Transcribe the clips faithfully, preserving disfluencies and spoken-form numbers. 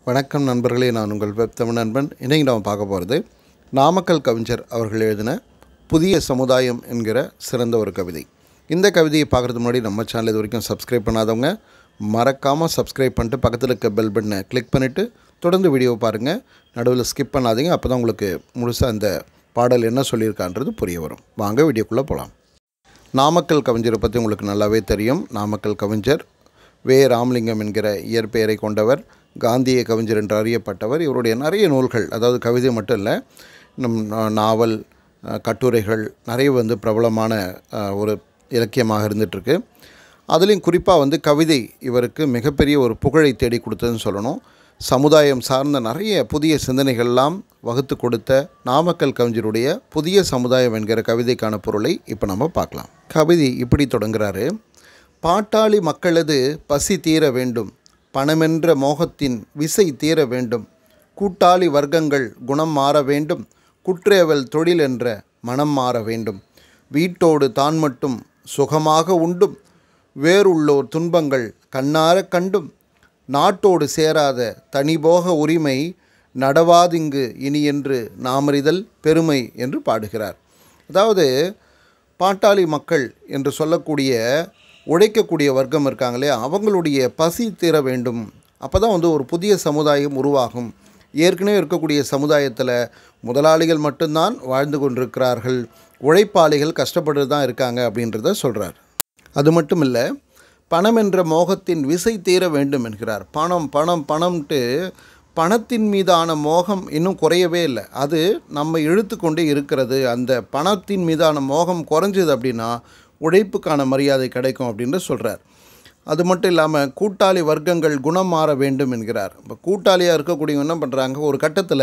வணக்கம் நண்பர்களே, நான் உங்கள் வெப் தமிழ் நண்பன். இன்றைக்கி நாம் பார்க்க போகிறது நாமக்கல் கவிஞர் அவர்கள் எழுதின புதிய சமுதாயம் என்கிற சிறந்த ஒரு கவிதை. இந்த கவிதையை பார்க்குறதுக்கு முன்னாடி நம்ம சேனல் இது வரைக்கும் சப்ஸ்கிரைப் பண்ணாதவங்க மறக்காமல் சப்ஸ்கிரைப் பண்ணிட்டு பக்கத்தில் இருக்க பெல் பட்டனை கிளிக் பண்ணிவிட்டு தொடர்ந்து வீடியோவை பாருங்கள். நடுவில் ஸ்கிப் பண்ணாதீங்க. அப்போ தான் உங்களுக்கு முழுசாக அந்த பாடல் என்ன சொல்லியிருக்கான்றது புரிய வரும். வாங்க வீடியோக்குள்ளே போகலாம். நாமக்கல் கவிஞரை பற்றி உங்களுக்கு நல்லாவே தெரியும். நாமக்கல் கவிஞர் வே ராமலிங்கம் என்கிற இயற்பெயரை கொண்டவர். காந்திய கவிஞர் என்று அறியப்பட்டவர். இவருடைய நிறைய நூல்கள், அதாவது கவிதை மட்டும் இல்லை, நம் நாவல், கட்டுரைகள் நிறைய வந்து பிரபலமான ஒரு இலக்கியமாக இருந்துகிட்ருக்கு. அதுலேயும் குறிப்பாக வந்து கவிதை இவருக்கு மிகப்பெரிய ஒரு புகழை தேடி கொடுத்ததுன்னு சொல்லணும். சமுதாயம் சார்ந்த நிறைய புதிய சிந்தனைகள்லாம் வகுத்து கொடுத்த நாமக்கல் கவிஞருடைய புதிய சமுதாயம் என்கிற கவிதைக்கான பொருளை இப்போ நம்ம பார்க்கலாம். கவிதை இப்படி தொடங்குகிறாரு. பாட்டாளி மக்களது பசி தீர வேண்டும், பணமென்ற மோகத்தின் விசை தீர வேண்டும், கூட்டாளி வர்க்கங்கள் குணம் மாற வேண்டும், குற்றேவல் தொழில் என்ற மனம் மாற வேண்டும், வீட்டோடு தான் மட்டும் சுகமாக உண்டும், வேறுள்ளோர் துன்பங்கள் கண்ணார கண்டும், நாட்டோடு சேராத தனிபோக உரிமை நடவாதிங்கு இனி என்று நாமறிதல் பெருமை என்று பாடுகிறார். அதாவது பாட்டாளி மக்கள் என்று சொல்லக்கூடிய உழைக்கக்கூடிய வர்க்கம் இருக்காங்களே, அவங்களுடைய பசி தீர வேண்டும். அப்போ தான் வந்து ஒரு புதிய சமுதாயம் உருவாகும். ஏற்கனவே இருக்கக்கூடிய சமுதாயத்தில் முதலாளிகள் மட்டும்தான் வாழ்ந்து கொண்டிருக்கிறார்கள், உழைப்பாளிகள் கஷ்டப்பட்டு தான் இருக்காங்க அப்படின்றத சொல்கிறார். அது மட்டும் இல்லை, பணம் என்ற மோகத்தின் விசை தீர வேண்டும் என்கிறார். பணம் பணம் பணம்ட்டு பணத்தின் மீதான மோகம் இன்னும் குறையவே இல்லை. அது நம்ம இழுத்து கொண்டே இருக்கிறது. அந்த பணத்தின் மீதான மோகம் குறைஞ்சது அப்படின்னா உழைப்புக்கான மரியாதை கிடைக்கும் அப்படின்னு சொல்கிறார். அது மட்டும் இல்லாமல் கூட்டாளி வர்க்கங்கள் குணம் மாற வேண்டும் என்கிறார். இப்போ கூட்டாளியாக இருக்கக்கூடியவங்க என்ன பண்ணுறாங்க, ஒரு கட்டத்தில்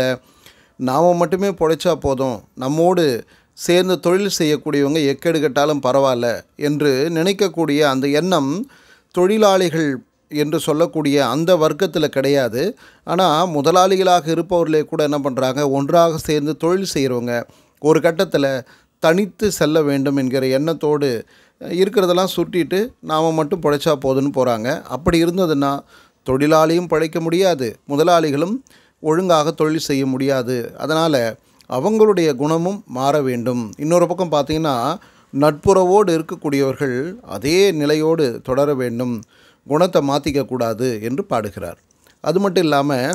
நாம் மட்டுமே பொழைச்சா போதும், நம்மோடு சேர்ந்து தொழில் செய்யக்கூடியவங்க எக்கெடு கட்டாலும் பரவாயில்ல என்று நினைக்கக்கூடிய அந்த எண்ணம் தொழிலாளிகள் என்று சொல்லக்கூடிய அந்த வர்க்கத்தில் கிடையாது. ஆனால் முதலாளிகளாக இருப்பவர்களே கூட என்ன பண்ணுறாங்க, ஒன்றாக சேர்ந்து தொழில் செய்கிறவங்க ஒரு கட்டத்தில் தனித்து செல்ல வேண்டும் என்கிற எண்ணத்தோடு இருக்கிறதெல்லாம் சுட்டிட்டு நாம் மட்டும் பிழைச்சா போதுன்னு போகிறாங்க. அப்படி இருந்ததுன்னா தொழிலாளியும் பிழைக்க முடியாது, முதலாளிகளும் ஒழுங்காக தொழில் செய்ய முடியாது. அதனால் அவங்களுடைய குணமும் மாற வேண்டும். இன்னொரு பக்கம் பார்த்திங்கன்னா, நட்புறவோடு இருக்கக்கூடியவர்கள் அதே நிலையோடு தொடர வேண்டும், குணத்தை மாற்றிக்கக்கூடாது என்று பாடுகிறார். அது மட்டும் இல்லாமல்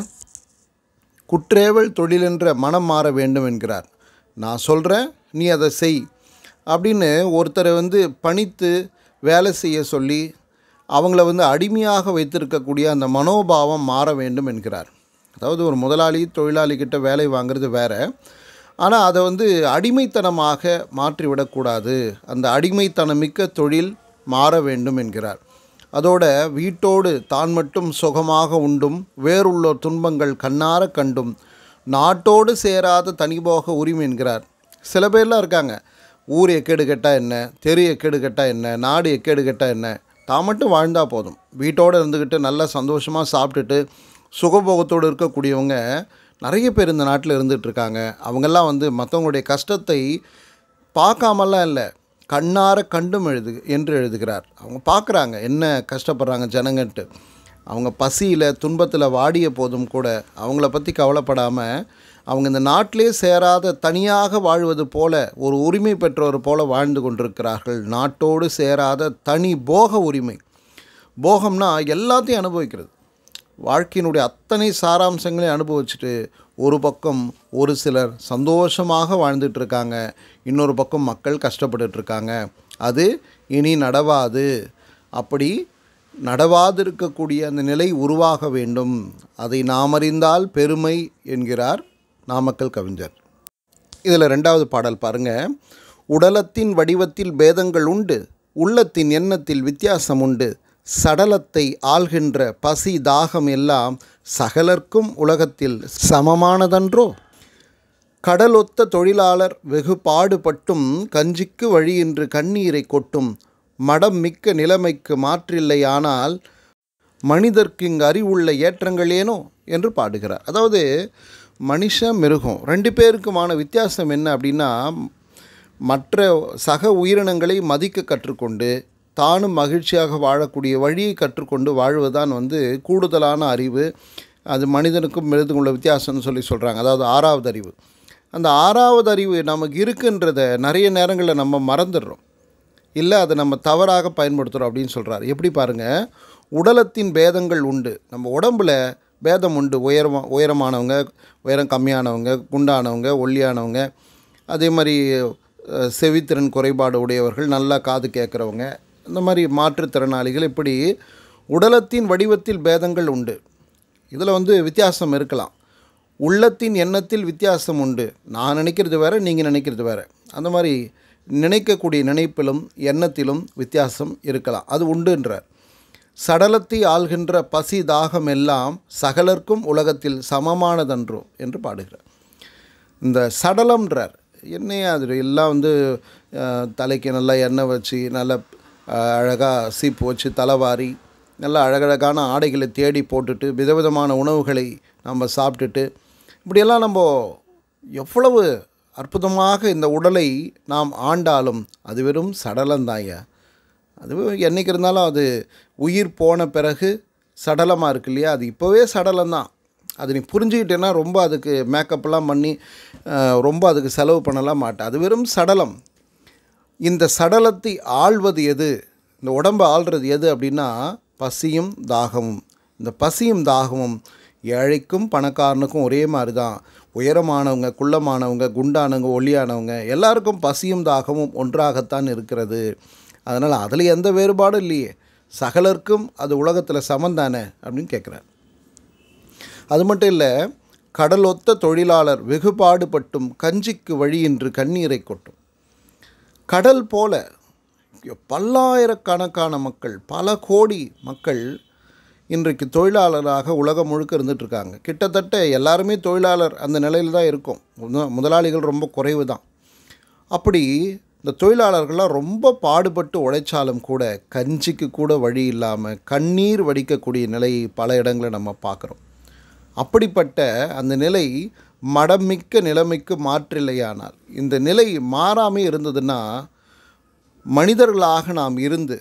குற்றேவல் தொழிலென்ற மனம் மாற வேண்டும் என்கிறார். நான் சொல்கிறேன், நீ அதை செய் அப்படின்னு ஒருத்தரை வந்து பணித்து வேலை செய்ய சொல்லி அவங்கள வந்து அடிமையாக வைத்திருக்கக்கூடிய அந்த மனோபாவம் மாற வேண்டும் என்கிறார். அதாவது ஒரு முதலாளி தொழிலாளிகிட்ட வேலை வாங்கிறது வேறு, ஆனால் அதை வந்து அடிமைத்தனமாக மாற்றிவிடக்கூடாது. அந்த அடிமைத்தனமிக்க தொழில் மாற வேண்டும் என்கிறார். அதோட வீட்டோடு தான் மட்டும் சுகமாக உண்டும், வேறுள்ளோர் துன்பங்கள் கண்ணார கண்டும், நாட்டோடு சேராத தனிபோக உரிமை என்கிறார். சில பேர்லாம் இருக்காங்க, ஊர் எக்கேடு கெட்டால் என்ன, தெரு எக்கேடு கெட்டால் என்ன, நாடு எக்கேடு கெட்டால் என்ன, தான் மட்டும் வாழ்ந்தால் போதும், வீட்டோடு இருந்துக்கிட்டு நல்லா சந்தோஷமாக சாப்பிட்டுட்டு சுகபோகத்தோடு இருக்கக்கூடியவங்க நிறைய பேர் இந்த நாட்டில் இருந்துகிட்ருக்காங்க. அவங்கெல்லாம் வந்து மற்றவங்களுடைய கஷ்டத்தை பார்க்காமலாம் இல்லை, கண்ணார கண்டும் எழுது என்று எழுதுகிறார். அவங்க பார்க்குறாங்க என்ன கஷ்டப்படுறாங்க ஜனங்கன்ட்டு. அவங்க பசியில் துன்பத்தில் வாடிய போதும் கூட அவங்கள பற்றி கவலைப்படாமல் அவங்க இந்த நாட்டிலே சேராத தனியாக வாழ்வது போல ஒரு உரிமை பெற்றவர் போல வாழ்ந்து கொண்டிருக்கிறார்கள். நாட்டோடு சேராத தனி போக உரிமை. போகம்னா எல்லாத்தையும் அனுபவிக்கிறது, வாழ்க்கையினுடைய அத்தனை சாராம்சங்களையும் அனுபவிச்சுட்டு ஒரு பக்கம் ஒரு சிலர் சந்தோஷமாக வாழ்ந்துட்டுருக்காங்க, இன்னொரு பக்கம் மக்கள் கஷ்டப்பட்டுட்ருக்காங்க. அது இனி நடவாது. அப்படி நடவாதிருக்கக்கூடிய அந்த நிலை உருவாக வேண்டும். அதை நாம் அறிந்தால் பெருமை என்கிறார் நாமக்கல் கவிஞர். இதில் ரெண்டாவது பாடல் பாருங்கள். உடலத்தின் வடிவத்தில் பேதங்கள் உண்டு, உள்ளத்தின் எண்ணத்தில் வித்தியாசம் உண்டு, சடலத்தை ஆள்கின்ற பசி தாகம் எல்லாம் சகலர்க்கும் உலகத்தில் சமமானதன்றோ, கடலொத்த தொழிலாளர் வெகு பாடுபட்டும் கஞ்சிக்கு வழியின்று கண்ணீரை கொட்டும், மடம் மிக்க நிலைமைக்கு மாற்றில்லையானால் மனிதர்க்கு இங்கு அறிவுள்ள ஏற்றங்கள் ஏனோ என்று பாடுகிறார். அதாவது மனுஷ மிருகம் ரெண்டு பேருக்குமான வித்தியாசம் என்ன அப்படின்னா, மற்ற சக உயிரினங்களை மதிக்க கற்றுக்கொண்டு தானும் மகிழ்ச்சியாக வாழக்கூடிய வழியை கற்றுக்கொண்டு வாழ்வதுதான் வந்து கூடுதலான அறிவு. அது மனிதனுக்கும் மிருகத்துக்கும் உள்ள வித்தியாசம்னு சொல்லி சொல்கிறாங்க. அதாவது ஆறாவது அறிவு. அந்த ஆறாவது அறிவு நமக்கு இருக்குன்றதை நிறைய நேரங்களில் நம்ம மறந்துடுறோம், இல்லை அதை நம்ம தவறாக பயன்படுத்துகிறோம் அப்படின்னு சொல்கிறார். எப்படி பாருங்கள், உடலத்தின் பேதங்கள் உண்டு. நம்ம உடம்பில் பேதம் உண்டு. உயரமா உயரமானவங்க, உயரம் கம்மியானவங்க, குண்டானவங்க, ஒல்லியானவங்க, அதே மாதிரி செவித்திறன் குறைபாடு உடையவர்கள், நல்லா காது கேட்குறவங்க, இந்த மாதிரி மாற்றுத்திறனாளிகள், இப்படி உடலத்தின் வடிவத்தில் பேதங்கள் உண்டு. இதில் வந்து வித்தியாசம் இருக்கலாம். உள்ளத்தின் எண்ணத்தில் வித்தியாசம் உண்டு. நான் நினைக்கிறது வேறு, நீங்கள் நினைக்கிறது வேறு. அந்த மாதிரி நினைக்கக்கூடிய நினைப்பிலும் எண்ணத்திலும் வித்தியாசம் இருக்கலாம். அது உண்டுன்றார். சடலத்தை ஆள்கின்ற பசி தாகம் எல்லாம் சகலர்க்கும் உலகத்தில் சமமானதன்றோ என்று பாடுகிறார். இந்த சடலம்ன்றார். என்னையா அது எல்லாம் வந்து தலைக்கு நல்லா எண்ணெய் வச்சு, நல்லா அழகாக சீப்பு வச்சு தலைவாரி, நல்லா அழகழகான ஆடைகளை தேடி போட்டுட்டு, விதவிதமான உணவுகளை நம்ம சாப்பிட்டுட்டு, இப்படியெல்லாம் நம்ம எவ்வளவு அற்புதமாக இந்த உடலை நாம் ஆண்டாலும் அது வெறும் சடலந்தாங்க. அது என்றைக்கு இருந்தாலும் அது உயிர் போன பிறகு சடலமாக இருக்கு இல்லையா, அது இப்போவே சடலம்தான். அது நீ புரிஞ்சுக்கிட்டேன்னா ரொம்ப அதுக்கு மேக்கப்லாம் பண்ணி ரொம்ப அதுக்கு செலவு பண்ணலாம் மாட்டேன். அது வெறும் சடலம். இந்த சடலத்தை ஆள்வது எது, இந்த உடம்பை ஆள்வது எது அப்படின்னா பசியும் தாகமும். இந்த பசியும் தாகமும் ஏழைக்கும் பணக்காரனுக்கும் ஒரே மாதிரி தான். உயரமானவங்க, குள்ளமானவங்க, குண்டானவங்க, ஒல்லியானவங்க, எல்லாருக்கும் பசியும் தாகமும் ஒன்றாகத்தான் இருக்கிறது. அதனால் அதில் எந்த வேறுபாடும் இல்லையே, சகலருக்கும் அது உலகத்தில் சமந்தானே அப்படின்னு கேட்குறார். அது மட்டும் இல்லை, கடல் ஒத்த தொழிலாளர் வெகுபாடுபட்டும் கஞ்சிக்கு வழியின்றி கண்ணீரை கொட்டும். கடல் போல பல்லாயிரக்கணக்கான மக்கள், பல கோடி மக்கள் இன்றைக்கு தொழிலாளராக உலகம் முழுக்க இருந்துகிட்ருக்காங்க. கிட்டத்தட்ட எல்லாருமே தொழிலாளர் அந்த நிலையில் தான் இருக்கும். முதலாளிகள் ரொம்ப குறைவு தான். அப்படி இந்த தொழிலாளர்கள்லாம் ரொம்ப பாடுபட்டு உழைச்சாலும் கூட கஞ்சிக்கு கூட வழி இல்லாமல் கண்ணீர் வடிக்கக்கூடிய நிலையை பல இடங்களில் நம்ம பார்க்குறோம். அப்படிப்பட்ட அந்த நிலை மடமிக்க நிலைமைக்கு மாற்றில்லையானால், இந்த நிலை மாறாமல் இருந்ததுன்னா, மனிதர்களாக நாம் இருந்து,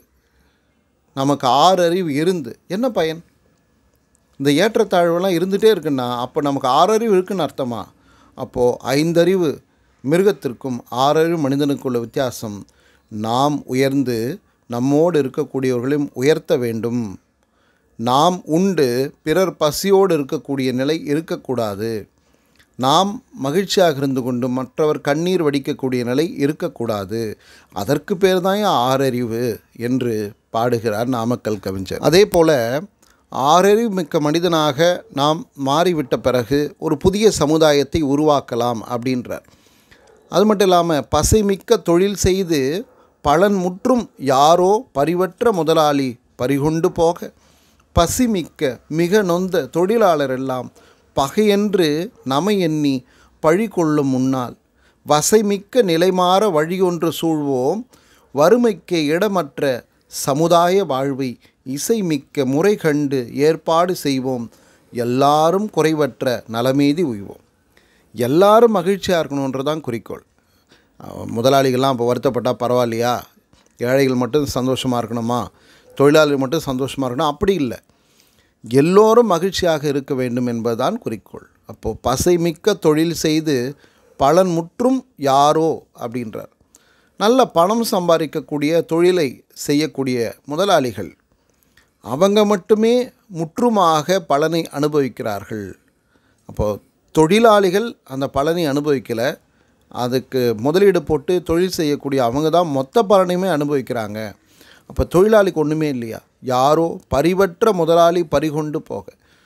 நமக்கு ஆறு அறிவு இருந்து என்ன பயன்? இந்த ஏற்றத்தாழ்வெல்லாம் இருந்துகிட்டே இருக்குன்னா அப்போ நமக்கு ஆறு அறிவு இருக்குன்னு அர்த்தமா? அப்போது ஐந்தறிவு மிருகத்திற்கும் ஆறறிவு மனிதனுக்குள்ள வித்தியாசம். நாம் உயர்ந்து நம்மோடு இருக்கக்கூடியவர்களையும் உயர்த்த வேண்டும். நாம் உண்டு பிறர் பசியோடு இருக்கக்கூடிய நிலை இருக்கக்கூடாது. நாம் மகிழ்ச்சியாக இருந்து கொண்டு மற்றவர் கண்ணீர் வடிக்கக்கூடிய நிலை இருக்கக்கூடாது. அதற்கு பேர் தான் ஆறறிவு என்று பாடுகிறார் நாமக்கல் கவிஞர். அதே போல் ஆறறிவு மிக்க மனிதனாக நாம் மாறிவிட்ட பிறகு ஒரு புதிய சமுதாயத்தை உருவாக்கலாம் அப்படின்றார். அது மட்டும் இல்லாமல் பசைமிக்க தொழில் செய்து பலன் முற்றும் யாரோ பரிவற்ற முதலாளி பறிகொண்டு போக, பசிமிக்க மிக நொந்த தொழிலாளர் எல்லாம் பகையென்று நமை எண்ணி பழி கொள்ளும் முன்னால் வசைமிக்க நிலைமாற வழியொன்று சூழ்வோம், வறுமைக்கு இடமற்ற சமுதாய வாழ்வை இசைமிக்க முறை கண்டு ஏற்பாடு செய்வோம், எல்லாரும் குறைவற்ற நலமீதி உய்வோம். எல்லாரும் மகிழ்ச்சியாக இருக்கணுன்றதான் குறிக்கோள். முதலாளிகள்லாம் இப்போ வருத்தப்பட்டால் பரவாயில்லையா, ஏழைகள் மட்டும் சந்தோஷமாக இருக்கணுமா, தொழிலாளிகள் மட்டும் சந்தோஷமாக இருக்கணும், அப்படி இல்லை. எல்லோரும் மகிழ்ச்சியாக இருக்க வேண்டும் என்பதுதான் குறிக்கோள். அப்போது பசைமிக்க தொழில் செய்து பலன் முற்றும் யாரோ அப்படின்றார். நல்ல பணம் சம்பாதிக்கக்கூடிய தொழிலை செய்யக்கூடிய முதலாளிகள் அவங்க மட்டுமே முற்றுமாக பலனை அனுபவிக்கிறார்கள். அப்போது தொழிலாளிகள் அந்த பலனை அனுபவிக்கலை, அதுக்கு முதலீடு போட்டு தொழில் செய்யக்கூடிய அவங்க தான் மொத்த பலனையுமே அனுபவிக்கிறாங்க. அப்போ தொழிலாளிக்கு ஒன்றுமே இல்லையா? யாரோ பரிவற்ற முதலாளி பறிகொண்டு போக.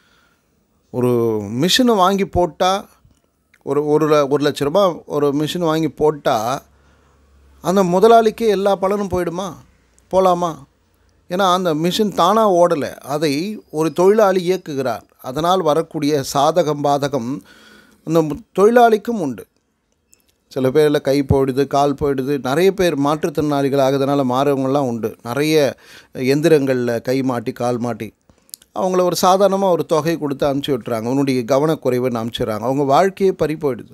ஒரு மிஷினை வாங்கி போட்டால் ஒரு ஒரு ஒரு லட்ச ரூபா ஒரு மிஷின் வாங்கி போட்டால் அந்த முதலாளிக்கே எல்லா பலனும் போயிடுமா? போகலாமா? ஏன்னா அந்த மிஷின் தானாக ஓடலை, அதை ஒரு தொழிலாளி இயக்குகிறார். அதனால் வரக்கூடிய சாதகம் பாதகம் அந்த தொழிலாளிக்கும் உண்டு. சில பேரில் கை போயிடுது, கால் போயிடுது. நிறைய பேர் மாற்றுத்திறனாளிகள் ஆகுதுனால மாறவங்கள்லாம் உண்டு. நிறைய எந்திரங்களில் கை மாட்டி கால் மாட்டி அவங்கள ஒரு சாதாரணமாக ஒரு தொகை கொடுத்து அனுப்பிச்சி விட்டுறாங்க. அவனுடைய கவனக்குறைவுன்னு அனுப்பிச்சிடுறாங்க. அவங்க வாழ்க்கையே பறி போயிடுது.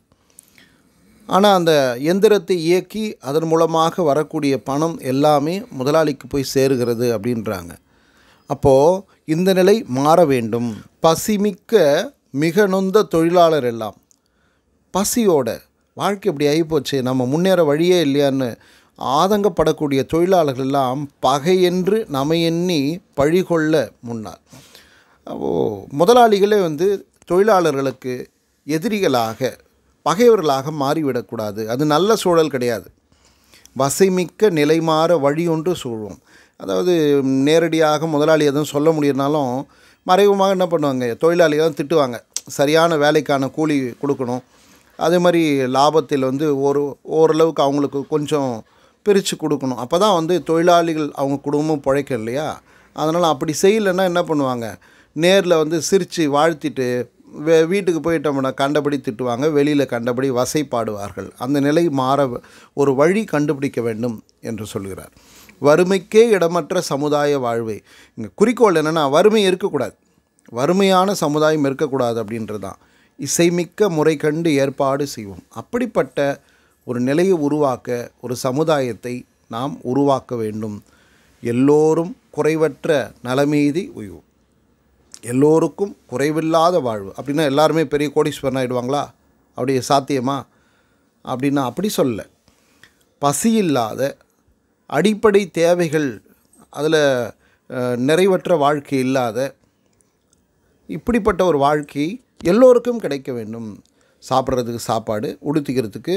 ஆனால் அந்த எந்திரத்தை இயக்கி அதன் மூலமாக வரக்கூடிய பணம் எல்லாமே முதலாளிக்கு போய் சேருகிறது அப்படின்றாங்க. அப்போது இந்த நிலை மாற வேண்டும். பசிமிக்க மிக நொந்த தொழிலாளர் எல்லாம், பசியோட வாழ்க்கை இப்படி ஆகிப்போச்சு, நம்ம முன்னேற வழியே இல்லையான்னு ஆதங்கப்படக்கூடிய தொழிலாளர்கள் எல்லாம் பகையென்று நம்மை எண்ணி பழிகொள்ள முன்னாள். அப்போது முதலாளிகளே வந்து தொழிலாளர்களுக்கு எதிரிகளாக பகைவர்களாக மாறிவிடக்கூடாது. அது நல்ல சூழல் கிடையாது. வசைமிக்க நிலை மாற வழி ஒன்று சூழும். அதாவது நேரடியாக முதலாளி எதுவும் சொல்ல முடியும்னாலும் மறைமுகமாக என்ன பண்ணுவாங்க, தொழிலாளிகள் தான் திட்டுவாங்க. சரியான வேலைக்கான கூலி கொடுக்கணும், அதே மாதிரி லாபத்தில் வந்து ஒரு ஓரளவுக்கு அவங்களுக்கு கொஞ்சம் பிரித்து கொடுக்கணும். அப்போ தான் வந்து தொழிலாளிகள் அவங்க குடும்பமும் பிழைக்கும் இல்லையா. அதனால் அப்படி செய்யலைன்னா என்ன பண்ணுவாங்க, நேரில் வந்து சிரித்து வாழ்த்திட்டு வே வீட்டுக்கு போயிட்டோம்னா கண்டபடி திட்டுவாங்க, வெளியில் கண்டபடி வசைப்பாடுவார்கள். அந்த நிலை மாற ஒரு வழி கண்டுபிடிக்க வேண்டும் என்று சொல்கிறார். வறுமைக்கே இடமற்ற சமுதாய வாழ்வை. இங்கே குறிக்கோள் என்னென்னா வறுமை இருக்கக்கூடாது, வறுமையான சமுதாயம் இருக்கக்கூடாது அப்படின்றது தான். இசைமிக்க முறை கண்டு ஏற்பாடு செய்வோம். அப்படிப்பட்ட ஒரு நிலையை உருவாக்க ஒரு சமுதாயத்தை நாம் உருவாக்க வேண்டும். எல்லோரும் குறைவற்ற நலமீதி உய்வோம். எல்லோருக்கும் குறைவில்லாத வாழ்வு அப்படின்னா எல்லாருமே பெரிய கோடீஸ்வரன் ஆகிடுவாங்களா? அப்படி சாத்தியமா அப்படின்னா அப்படி சொல்ல. பசியில்லாத அடிப்படை தேவைகள் அதில் நிறைவற்ற வாழ்க்கை இல்லாத இப்படிப்பட்ட ஒரு வாழ்க்கை எல்லோருக்கும் கிடைக்க வேண்டும். சாப்பிட்றதுக்கு சாப்பாடு, உடுத்திக்கிறதுக்கு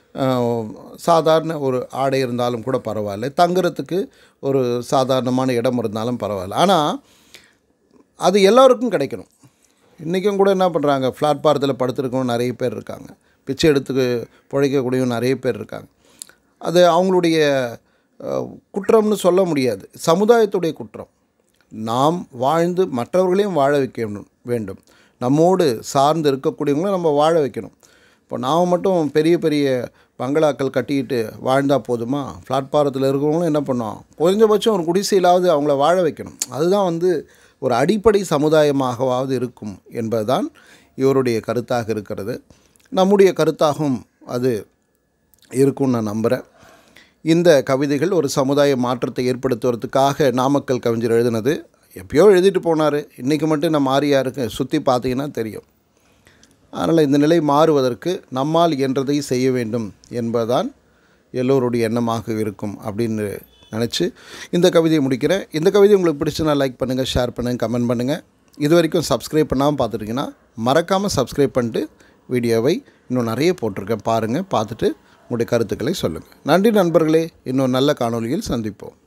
சாதாரண ஒரு ஆடை இருந்தாலும் கூட பரவாயில்ல, தங்குறதுக்கு ஒரு சாதாரணமான இடம் இருந்தாலும் பரவாயில்ல. ஆனால் அது எல்லோருக்கும் கிடைக்கணும். இன்றைக்கும் கூட என்ன பண்ணுறாங்க, பிளாட்பாரத்தில் படுத்துருக்கவங்க நிறைய பேர் இருக்காங்க, பிச்சை எடுத்துக்கு பிழைக்கக்கூடியவங்க நிறைய பேர் இருக்காங்க. அது அவங்களுடைய குற்றம்னு சொல்ல முடியாது, சமுதாயத்துடைய குற்றம். நாம் வாழ்ந்து மற்றவர்களையும் வாழ வைக்க வேண்டும். நம்மோடு சார்ந்து இருக்கக்கூடியவங்களும் நம்ம வாழ வைக்கணும். இப்போ நாம் மட்டும் பெரிய பெரிய பங்களாக்கள் கட்டிக்கிட்டு வாழ்ந்தால் போதுமா? பிளாட்பாரத்தில் இருக்கிறவங்களும் என்ன பண்ணோம், குறைஞ்சபட்சம் ஒரு குடிசையிலாவது அவங்கள வாழ வைக்கணும். அதுதான் வந்து ஒரு அடிப்படை சமுதாயமாகவாவது இருக்கும் என்பதுதான் இவருடைய கருத்தாக இருக்கிறது. நம்முடைய கருத்தாகவும் அது இருக்கும்னு நான் நம்புகிறேன். இந்த கவிதைகள் ஒரு சமுதாய மாற்றத்தை ஏற்படுத்துவதற்காக நாமக்கல் கவிஞர் எழுதினது. எப்பயோ எழுதிட்டு போனார், இன்றைக்கி மட்டும் நான் மாறியா இருக்கு சுற்றி பார்த்தீங்கன்னா தெரியும். அதனால் இந்த நிலை மாறுவதற்கு நம்மால் இயன்றதை செய்ய வேண்டும் என்பதுதான் எல்லோருடைய எண்ணமாக இருக்கும் அப்படின்னு நினச்சி இந்த கவிதையை முடிக்கிறேன். இந்த கவிதை உங்களுக்கு பிடிச்சுன்னா லைக் பண்ணுங்கள், ஷேர் பண்ணுங்கள், கமெண்ட் பண்ணுங்கள். இது வரைக்கும் சப்ஸ்கிரைப் பண்ணாமல் பார்த்துட்டிங்கன்னா மறக்காமல் சப்ஸ்கிரைப் பண்ணிட்டு வீடியோவை இன்னும் நிறைய போட்டிருக்கேன் பாருங்கள், பார்த்துட்டு உங்களுடைய கருத்துக்களை சொல்லுங்கள். நன்றி நண்பர்களே, இன்னும் நல்ல காணொளியில் சந்திப்போம்.